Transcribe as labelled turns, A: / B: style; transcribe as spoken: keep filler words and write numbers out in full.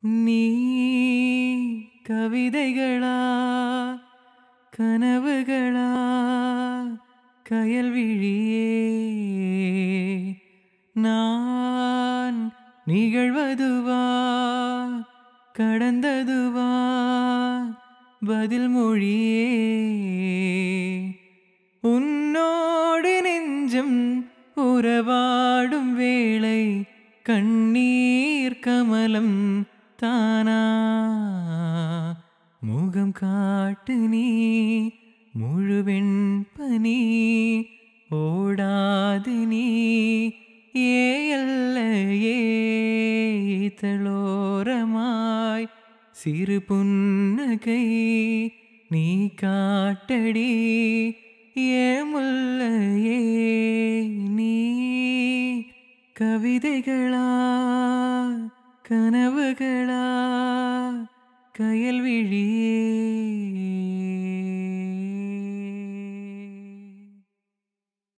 A: நீ கவிதைகளா கனவுகளா கயல்விழியே நான் நிகழ்வதுவா கடந்ததுவா பதில் மொழியே உன்னோடு நெஞ்சம் உறவாடும் வேளை கண்ணீர் கமலம் தானா முகம் காட்டு நீ முழுவெண் பனி ஓடாது நீ ஏல்லையே தளோரமாய் சிறு புன்னகை நீ காட்டடி ஏ முல்லையே நீ கவிதைகளா கனவுகளா கயல்விழியே